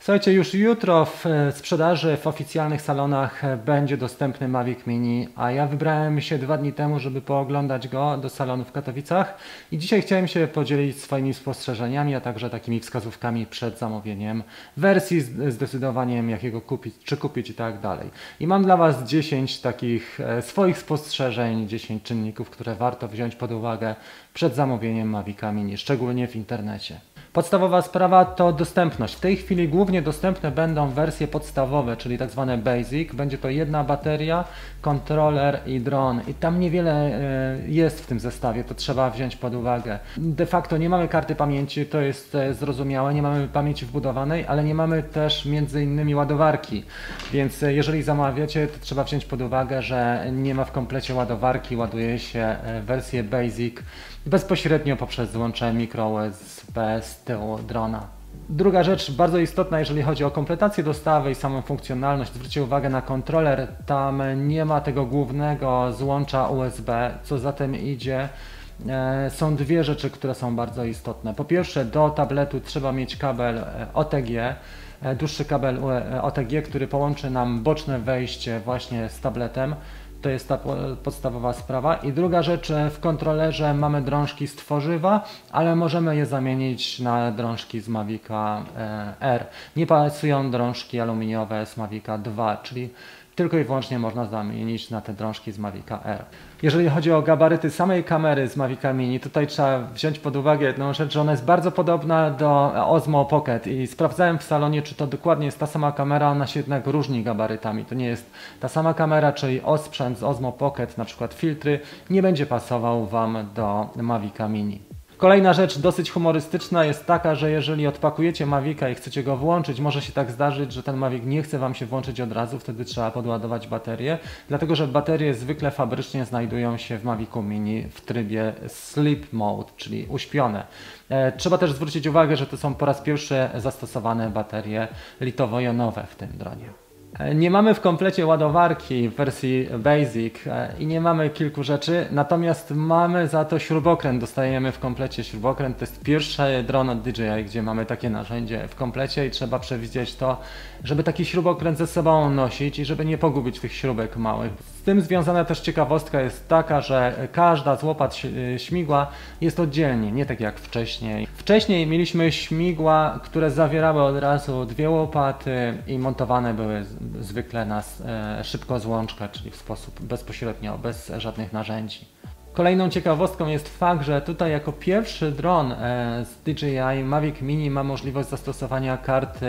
Słuchajcie, już jutro w sprzedaży w oficjalnych salonach będzie dostępny Mavic Mini, a ja wybrałem się 2 dni temu, żeby pooglądać go do salonu w Katowicach i dzisiaj chciałem się podzielić swoimi spostrzeżeniami, a także takimi wskazówkami przed zamówieniem wersji, zdecydowaniem jakiego kupić, czy kupić i tak dalej. I mam dla Was 10 takich swoich spostrzeżeń, 10 czynników, które warto wziąć pod uwagę przed zamówieniem Mavica Mini, szczególnie w internecie. Podstawowa sprawa to dostępność. W tej chwili głównie dostępne będą wersje podstawowe, czyli tak zwane basic. Będzie to jedna bateria, kontroler i dron. I tam niewiele jest w tym zestawie, to trzeba wziąć pod uwagę. De facto nie mamy karty pamięci, to jest zrozumiałe, nie mamy pamięci wbudowanej, ale nie mamy też między innymi ładowarki. Więc jeżeli zamawiacie, to trzeba wziąć pod uwagę, że nie ma w komplecie ładowarki, ładuje się wersję basic bezpośrednio poprzez złącze micro USB z tyłu drona. Druga rzecz bardzo istotna, jeżeli chodzi o kompletację dostawy i samą funkcjonalność, zwróćcie uwagę na kontroler, tam nie ma tego głównego złącza USB, co za tym idzie. Są 2 rzeczy, które są bardzo istotne. Po pierwsze, do tabletu trzeba mieć kabel OTG, dłuższy kabel OTG, który połączy nam boczne wejście właśnie z tabletem. To jest ta podstawowa sprawa. I druga rzecz, w kontrolerze mamy drążki z tworzywa, ale możemy je zamienić na drążki z Mavica R. Nie pasują drążki aluminiowe z Mavica 2, czyli tylko i wyłącznie można zamienić na te drążki z Mavica R. Jeżeli chodzi o gabaryty samej kamery z Mavica Mini, tutaj trzeba wziąć pod uwagę jedną rzecz, że ona jest bardzo podobna do Osmo Pocket i sprawdzałem w salonie, czy to dokładnie jest ta sama kamera, ona się jednak różni gabarytami. To nie jest ta sama kamera, czyli osprzęt z Osmo Pocket, na przykład filtry, nie będzie pasował Wam do Mavica Mini. Kolejna rzecz dosyć humorystyczna jest taka, że jeżeli odpakujecie Mavica i chcecie go włączyć, może się tak zdarzyć, że ten Mavic nie chce Wam się włączyć od razu, wtedy trzeba podładować baterię, dlatego że baterie zwykle fabrycznie znajdują się w Mavicu Mini w trybie Sleep Mode, czyli uśpione. Trzeba też zwrócić uwagę, że to są po raz pierwszy zastosowane baterie litowo-jonowe w tym dronie. Nie mamy w komplecie ładowarki w wersji Basic i nie mamy kilku rzeczy, natomiast mamy za to śrubokręt, dostajemy w komplecie śrubokręt. To jest pierwszy dron od DJI, gdzie mamy takie narzędzie w komplecie i trzeba przewidzieć to, żeby taki śrubokręt ze sobą nosić i żeby nie pogubić tych śrubek małych. Z tym związana też ciekawostka jest taka, że każda z łopat śmigła jest oddzielnie, nie tak jak wcześniej. Wcześniej mieliśmy śmigła, które zawierały od razu 2 łopaty i montowane były zwykle na szybkozłączkę, czyli w sposób bezpośrednio, bez żadnych narzędzi. Kolejną ciekawostką jest fakt, że tutaj jako pierwszy dron z DJI Mavic Mini ma możliwość zastosowania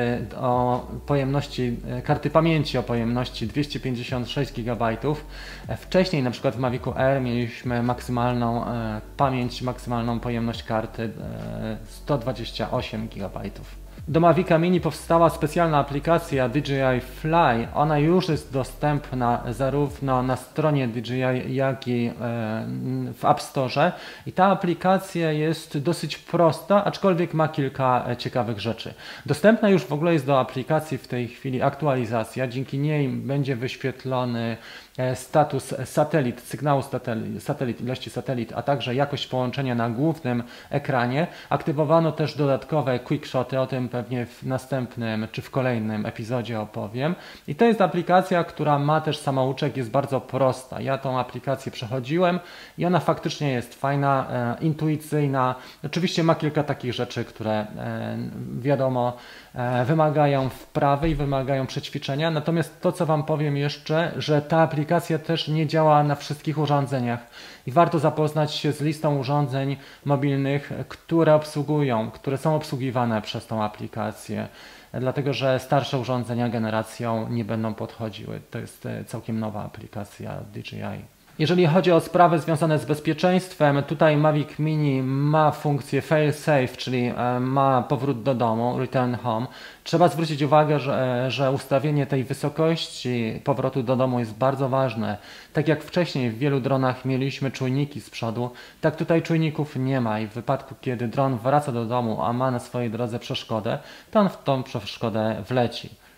karty pamięci o pojemności 256 GB. Wcześniej na przykład w Mavicu Air mieliśmy maksymalną pamięć, maksymalną pojemność karty 128 GB. Do Mavica Mini powstała specjalna aplikacja DJI Fly. Ona już jest dostępna zarówno na stronie DJI, jak i w App Store. I ta aplikacja jest dosyć prosta, aczkolwiek ma kilka ciekawych rzeczy. Dostępna już w ogóle jest do aplikacji w tej chwili aktualizacja. Dzięki niej będzie wyświetlony status satelit, sygnału satelit, ilości satelit, a także jakość połączenia na głównym ekranie. Aktywowano też dodatkowe quickshoty, o tym pewnie w następnym czy w kolejnym epizodzie opowiem. I to jest aplikacja, która ma też samouczek, jest bardzo prosta. Ja tą aplikację przechodziłem i ona faktycznie jest fajna, intuicyjna. Oczywiście ma kilka takich rzeczy, które wiadomo wymagają wprawy i wymagają przećwiczenia. Natomiast to, co Wam powiem jeszcze, że ta aplikacja też nie działa na wszystkich urządzeniach i warto zapoznać się z listą urządzeń mobilnych, które są obsługiwane przez tą aplikację, dlatego że starsze urządzenia generacją nie będą podchodziły. To jest całkiem nowa aplikacja DJI. Jeżeli chodzi o sprawy związane z bezpieczeństwem, tutaj Mavic Mini ma funkcję fail-safe, czyli ma powrót do domu, return home. Trzeba zwrócić uwagę, że ustawienie tej wysokości powrotu do domu jest bardzo ważne. Tak jak wcześniej w wielu dronach mieliśmy czujniki z przodu, tak tutaj czujników nie ma i w wypadku, kiedy dron wraca do domu, a ma na swojej drodze przeszkodę, to on w tą przeszkodę wleci.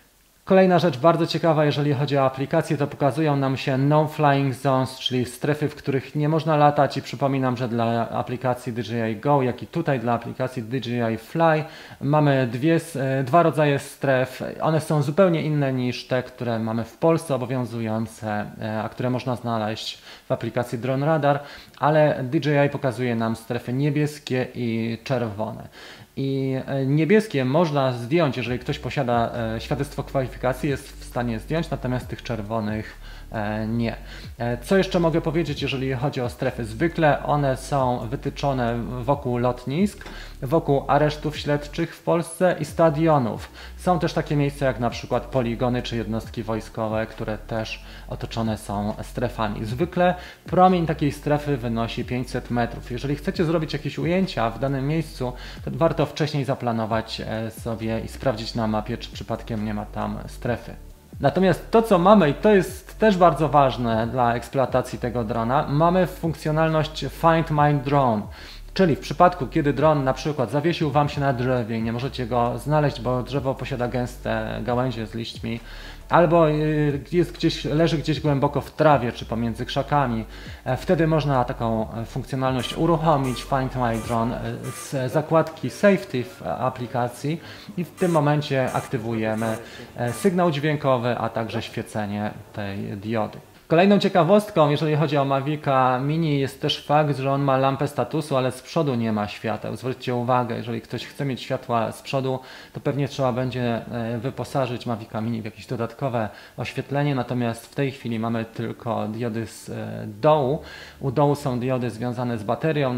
Kolejna rzecz bardzo ciekawa, jeżeli chodzi o aplikacje, to pokazują nam się no flying zones, czyli strefy, w których nie można latać i przypominam, że dla aplikacji DJI Go, jak i tutaj dla aplikacji DJI Fly mamy dwa rodzaje stref. One są zupełnie inne niż te, które mamy w Polsce obowiązujące, a które można znaleźć w aplikacji Drone Radar, ale DJI pokazuje nam strefy niebieskie i czerwone. I niebieskie można zdjąć, jeżeli ktoś posiada świadectwo kwalifikacji, jest w stanie zdjąć, natomiast tych czerwonych nie. Co jeszcze mogę powiedzieć, jeżeli chodzi o strefy? Zwykle one są wytyczone wokół lotnisk, wokół aresztów śledczych w Polsce i stadionów. Są też takie miejsca jak na przykład poligony czy jednostki wojskowe, które też otoczone są strefami. Zwykle promień takiej strefy wynosi 500 metrów. Jeżeli chcecie zrobić jakieś ujęcia w danym miejscu, to warto wcześniej zaplanować sobie i sprawdzić na mapie, czy przypadkiem nie ma tam strefy. Natomiast to, co mamy, i to jest też bardzo ważne dla eksploatacji tego drona, mamy funkcjonalność Find My Drone. Czyli w przypadku, kiedy dron na przykład zawiesił Wam się na drzewie i nie możecie go znaleźć, bo drzewo posiada gęste gałęzie z liśćmi, albo leży gdzieś głęboko w trawie czy pomiędzy krzakami, wtedy można taką funkcjonalność uruchomić Find My Drone z zakładki Safety w aplikacji i w tym momencie aktywujemy sygnał dźwiękowy, a także świecenie tej diody. Kolejną ciekawostką, jeżeli chodzi o Mavica Mini, jest też fakt, że on ma lampę statusu, ale z przodu nie ma świateł. Zwróćcie uwagę, jeżeli ktoś chce mieć światła z przodu, to pewnie trzeba będzie wyposażyć Mavica Mini w jakieś dodatkowe oświetlenie, natomiast w tej chwili mamy tylko diody z dołu. U dołu są diody związane z baterią,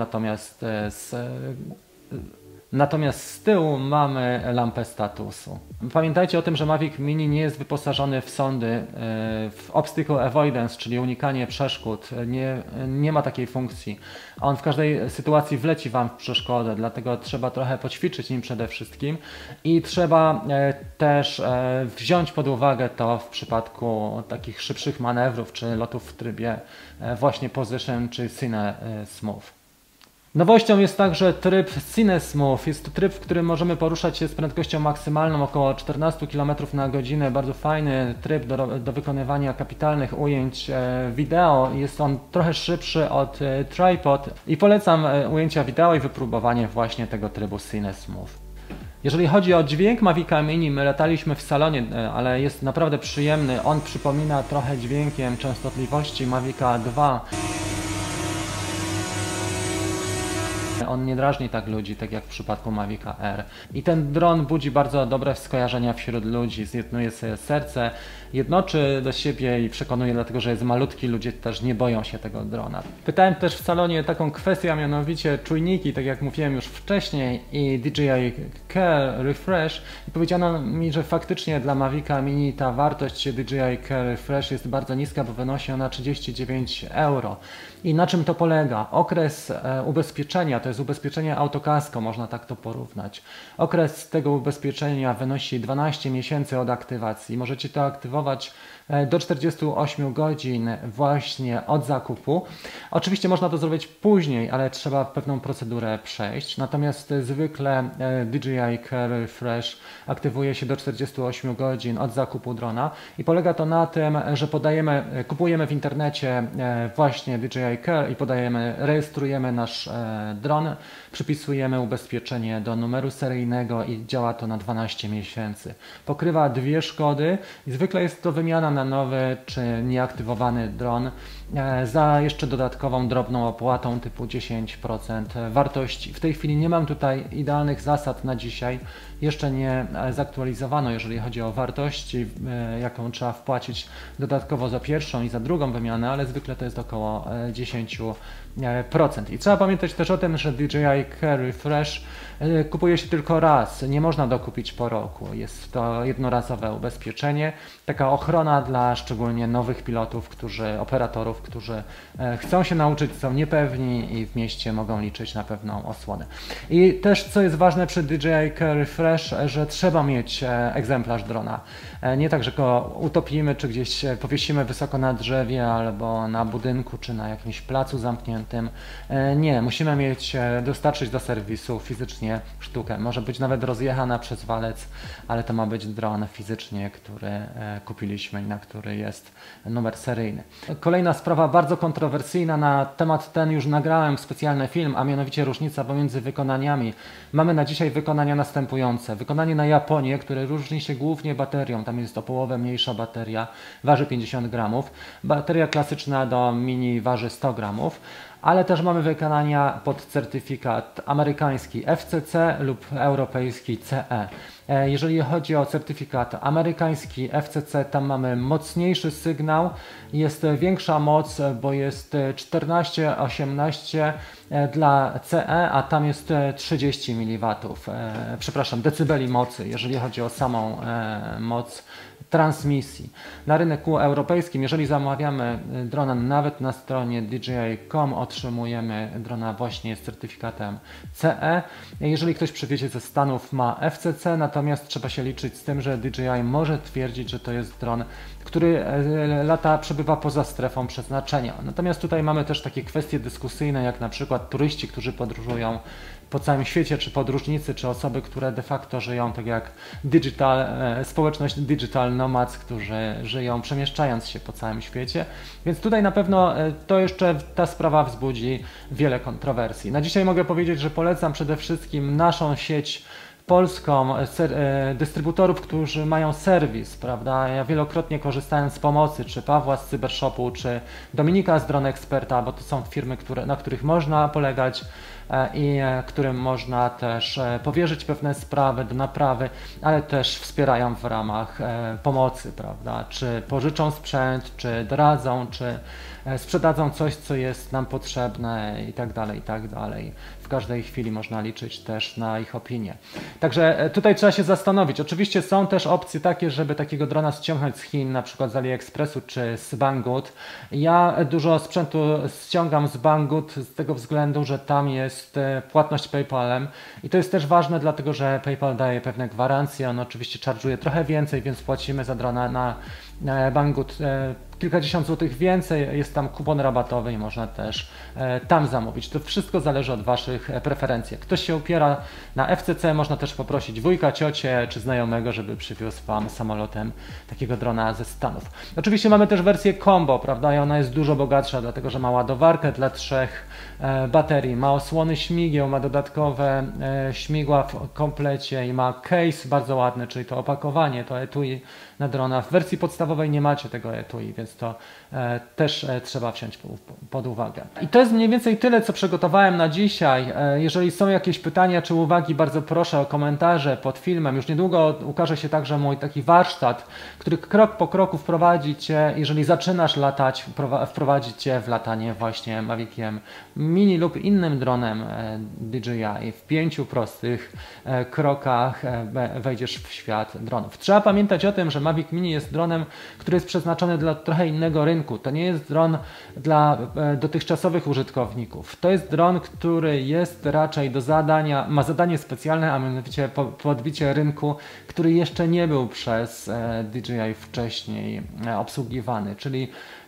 natomiast z tyłu mamy lampę statusu. Pamiętajcie o tym, że Mavic Mini nie jest wyposażony w sondy, w Obstacle Avoidance, czyli unikanie przeszkód. Nie ma takiej funkcji. On w każdej sytuacji wleci Wam w przeszkodę, dlatego trzeba trochę poćwiczyć nim przede wszystkim i trzeba też wziąć pod uwagę to w przypadku takich szybszych manewrów czy lotów w trybie właśnie Position czy Cine Smooth. Nowością jest także tryb Cine Smooth. Jest to tryb, w którym możemy poruszać się z prędkością maksymalną około 14 km na godzinę. Bardzo fajny tryb do wykonywania kapitalnych ujęć wideo. Jest on trochę szybszy od Tripod i polecam ujęcia wideo i wypróbowanie właśnie tego trybu Cine Smooth. Jeżeli chodzi o dźwięk Mavica Mini, my lataliśmy w salonie, ale jest naprawdę przyjemny. On przypomina trochę dźwiękiem częstotliwości Mavica 2. On nie drażni tak ludzi, tak jak w przypadku Mavica Air. I ten dron budzi bardzo dobre skojarzenia wśród ludzi, zjednuje sobie serce, jednoczy do siebie i przekonuje, dlatego że jest malutki, ludzie też nie boją się tego drona. Pytałem też w salonie taką kwestię, a mianowicie czujniki, tak jak mówiłem już wcześniej, i DJI Care Refresh, i powiedziano mi, że faktycznie dla Mavica Mini ta wartość DJI Care Refresh jest bardzo niska, bo wynosi ona 39 euro. I na czym to polega? Okres ubezpieczenia, to jest ubezpieczenie autokasko, można tak to porównać. Okres tego ubezpieczenia wynosi 12 miesięcy od aktywacji. Możecie to aktywować do 48 godzin właśnie od zakupu. Oczywiście można to zrobić później, ale trzeba pewną procedurę przejść. Natomiast zwykle DJI Care Refresh aktywuje się do 48 godzin od zakupu drona i polega to na tym, że kupujemy w internecie właśnie DJI Care i rejestrujemy nasz dron, przypisujemy ubezpieczenie do numeru seryjnego i działa to na 12 miesięcy. Pokrywa dwie szkody i zwykle jest to wymiana na nowy czy nieaktywowany dron za jeszcze dodatkową drobną opłatą typu 10% wartości. W tej chwili nie mam tutaj idealnych zasad na dzisiaj. Jeszcze nie zaktualizowano, jeżeli chodzi o wartości, jaką trzeba wpłacić dodatkowo za pierwszą i za drugą wymianę, ale zwykle to jest około 10%. I trzeba pamiętać też o tym, że DJI Care Refresh kupuje się tylko raz, nie można dokupić po roku. Jest to jednorazowe ubezpieczenie, taka ochrona dla szczególnie nowych pilotów, operatorów, którzy chcą się nauczyć, są niepewni i w mieście mogą liczyć na pewną osłonę. I też co jest ważne przy DJI Care Refresh, że trzeba mieć egzemplarz drona. Nie tak, że go utopimy, czy gdzieś powiesimy wysoko na drzewie, albo na budynku, czy na jakimś placu zamkniętym. Nie, musimy dostarczyć do serwisu fizycznie dosłownie sztukę. Może być nawet rozjechana przez walec, ale to ma być dron fizycznie, który kupiliśmy i na który jest numer seryjny. Kolejna sprawa bardzo kontrowersyjna, na temat ten już nagrałem specjalny film, a mianowicie różnica pomiędzy wykonaniami. Mamy na dzisiaj wykonania następujące. Wykonanie na Japonię, które różni się głównie baterią, tam jest o połowę mniejsza bateria, waży 50 gramów. Bateria klasyczna do mini waży 100 gramów. Ale też mamy wykonania pod certyfikat amerykański FCC lub europejski CE. Jeżeli chodzi o certyfikat amerykański FCC, tam mamy mocniejszy sygnał, jest większa moc, bo jest 14-18 dla CE, a tam jest 30 mW, przepraszam, decybeli mocy, jeżeli chodzi o samą moc transmisji. Na rynku europejskim, jeżeli zamawiamy drona nawet na stronie DJI.com, otrzymujemy drona właśnie z certyfikatem CE. Jeżeli ktoś przywiezie ze Stanów, ma FCC, natomiast trzeba się liczyć z tym, że DJI może twierdzić, że to jest dron, który przebywa poza strefą przeznaczenia. Natomiast tutaj mamy też takie kwestie dyskusyjne, jak na przykład turyści, którzy podróżują po całym świecie, czy podróżnicy, czy osoby, które de facto żyją tak jak społeczność digital nomads, którzy żyją przemieszczając się po całym świecie. Więc tutaj na pewno to jeszcze ta sprawa wzbudzi wiele kontrowersji. Na dzisiaj mogę powiedzieć, że polecam przede wszystkim naszą sieć polską, dystrybutorów, którzy mają serwis, prawda? Ja wielokrotnie korzystałem z pomocy, czy Pawła z Cybershopu, czy Dominika z Drone Experta, bo to są firmy, na których można polegać i którym można też powierzyć pewne sprawy do naprawy, ale też wspierają w ramach pomocy, prawda? Czy pożyczą sprzęt, czy doradzą, czy sprzedadzą coś, co jest nam potrzebne i tak dalej, i tak dalej. W każdej chwili można liczyć też na ich opinię. Także tutaj trzeba się zastanowić. Oczywiście są też opcje takie, żeby takiego drona ściągnąć z Chin, na przykład z AliExpressu czy z Banggood. Ja dużo sprzętu ściągam z Banggood z tego względu, że tam jest płatność PayPalem i to jest też ważne, dlatego że PayPal daje pewne gwarancje. On oczywiście charge'uje trochę więcej, więc płacimy za drona na Banggood kilkadziesiąt złotych więcej, jest tam kupon rabatowy i można też tam zamówić. To wszystko zależy od Waszych preferencji. Jak ktoś się upiera na FCC, można też poprosić wujka, ciocię czy znajomego, żeby przywiózł Wam samolotem takiego drona ze Stanów. Oczywiście mamy też wersję combo, prawda, i ona jest dużo bogatsza, dlatego że ma ładowarkę dla 3 baterii, ma osłony śmigieł, ma dodatkowe śmigła w komplecie i ma case bardzo ładny, czyli to opakowanie, to etui na drona. W wersji podstawowej nie macie tego etui, więc to też trzeba wziąć pod uwagę. I to jest mniej więcej tyle, co przygotowałem na dzisiaj. Jeżeli są jakieś pytania czy uwagi, bardzo proszę o komentarze pod filmem. Już niedługo ukaże się także mój taki warsztat, który krok po kroku wprowadzi Cię, jeżeli zaczynasz latać, wprowadzi Cię w latanie właśnie Maviciem Mini lub innym dronem DJI. W 5 prostych krokach wejdziesz w świat dronów. Trzeba pamiętać o tym, że Mavic Mini jest dronem, który jest przeznaczony dla trochę innego rynku. To nie jest dron dla dotychczasowych użytkowników. To jest dron, który jest raczej do zadania, ma zadanie specjalne, a mianowicie podbicie rynku, który jeszcze nie był przez DJI wcześniej obsługiwany, czyli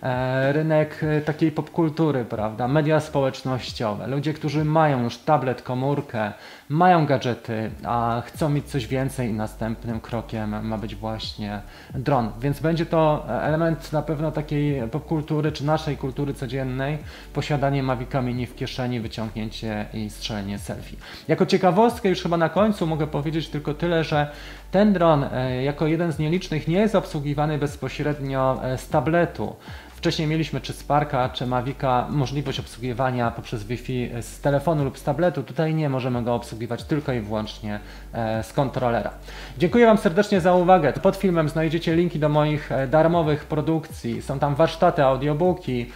rynek takiej popkultury, prawda, media społecznościowe, ludzie, którzy mają już tablet, komórkę, mają gadżety, a chcą mieć coś więcej i następnym krokiem ma być właśnie dron, więc będzie to element na pewno takiej popkultury, czy naszej kultury codziennej, posiadanie Mavica Mini w kieszeni, wyciągnięcie i strzelenie selfie. Jako ciekawostkę już chyba na końcu mogę powiedzieć tylko tyle, że ten dron jako jeden z nielicznych nie jest obsługiwany bezpośrednio z tabletu. Wcześniej mieliśmy czy Sparka, czy Mavica możliwość obsługiwania poprzez Wi-Fi z telefonu lub z tabletu. Tutaj nie możemy go obsługiwać tylko i wyłącznie z kontrolera. Dziękuję Wam serdecznie za uwagę. Pod filmem znajdziecie linki do moich darmowych produkcji. Są tam warsztaty, audiobooki,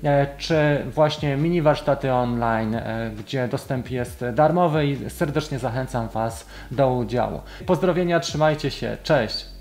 czy właśnie mini warsztaty online, gdzie dostęp jest darmowy i serdecznie zachęcam Was do udziału. Pozdrowienia, trzymajcie się, cześć!